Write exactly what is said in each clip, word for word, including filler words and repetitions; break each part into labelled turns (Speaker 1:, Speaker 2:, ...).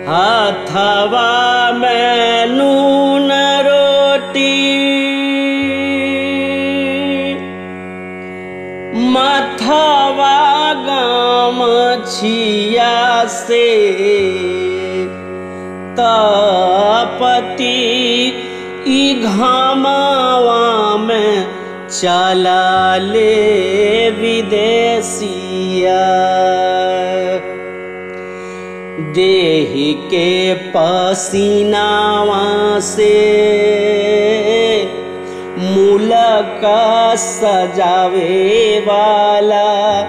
Speaker 1: हाथवा में नून रोटी माथवा गमछिया से तपति ई घामवा में चला ले विदेशिया। देहि के पसीनावा से मुलका सजावे वाला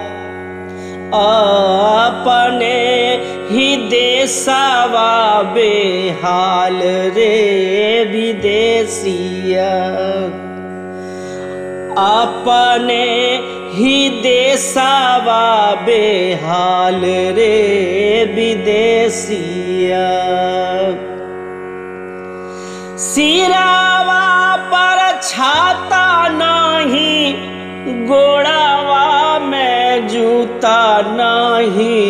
Speaker 1: अपने ही देशवा बेहाल रे विदेशिया। अपने ही देशवा बेहाल रे विदेशिया। सिरावा पर छाता नहीं, गोड़ावा में जूता नहीं,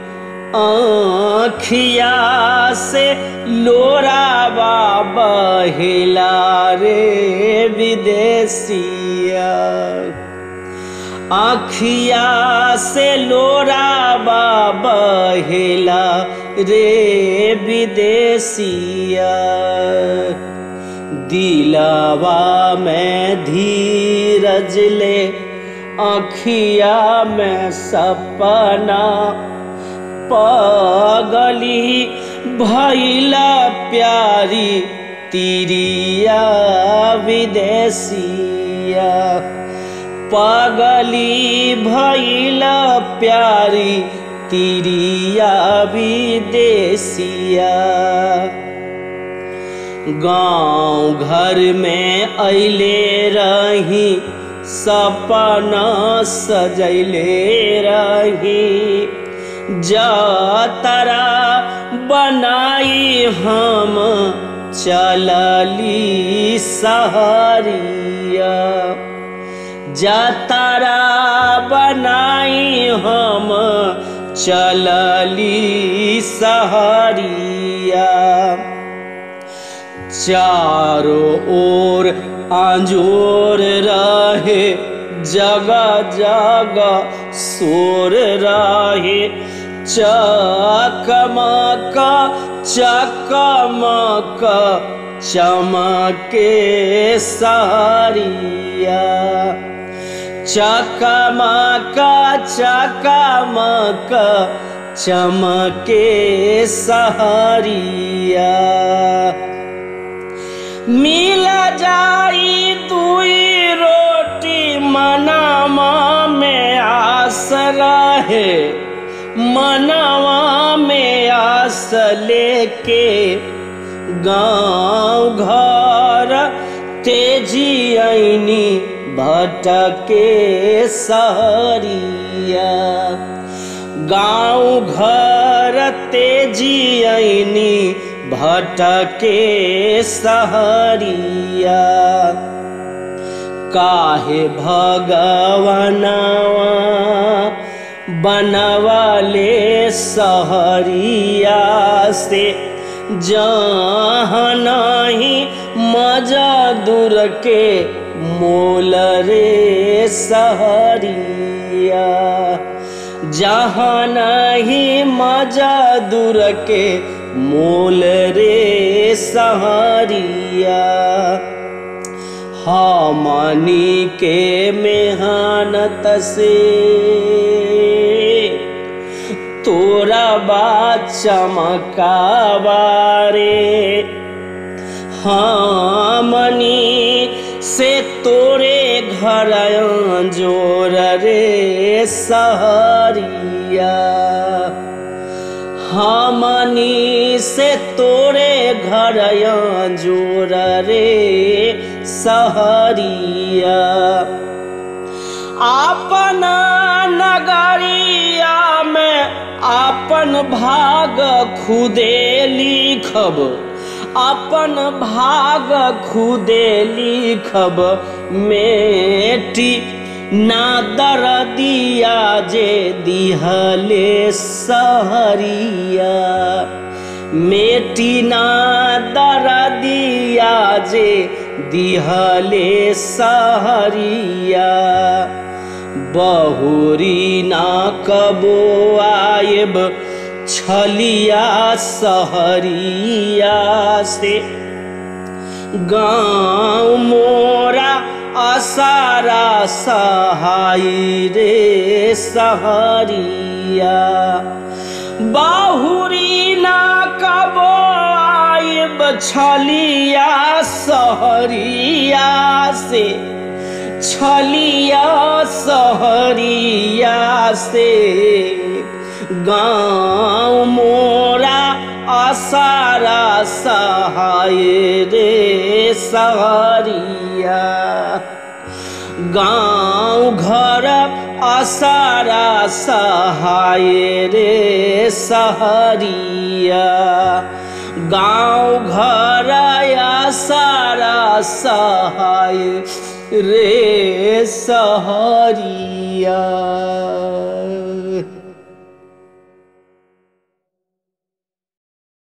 Speaker 1: आँखिया से लोरावा बहेला रे विदेशिया। आँखिया से लोरावा बहेला रे विदेशिया। दिलवा में धीरज ले आँखिया में सपना, पगली भैला प्यारी तिरिया विदेशिया। पगली भैला प्यारी तिरिया विदेशिया। गाँव घर में अइले रही, सपना सजैले रही, जातरा बनाई हम चलली सहरिया। जातरा बनाई हम चलली सहरिया। चारों ओर आंजोर रहे, जगह जगह शोर रहे, चकमक चकमक चमके सहरिया। चकमक चकमक चमके सहरिया। मिल जाई दुई रोटी मनवा में आस रहे, मनवा में आस लेके गाँव घर तेजी आईनी भटके सहरिया। गाँव घर तेजी आईनी भटके सहरिया। काहे भगवनवा बनवाले सहरिया से, जहाँ नहीं मजदूर के मोल रे सहरिया। जहाँ नहीं मजदूर के मोल रे सहरिया। हमनी के मेहनत से तोरा बा चमकावा रे। हमनी से तोरे घर जोर रे सहरिया। हमनी से तोरे घर जोर रे सहरिया। अपना नगरिया में अपन भाग खुदे लिखब, अपन भाग खुदे लिखब। मेटी ना दरदिया जे दिहले सहरिया। मेटी ना दरदिया जे दिहले सहरिया बहुरी ना कबो आयब छलिया सहरिया से गाँव मोरा असारा सहाय रे सहरिया बहुरी ना कबो आयब छलिया सहरिया से छलिया सहरिया से गाँव मोरा असारा सहाय रे सहरिया गाँव घर असारा सहाय रे सहरिया गाँव घर असारा सहाय रे सहरिया।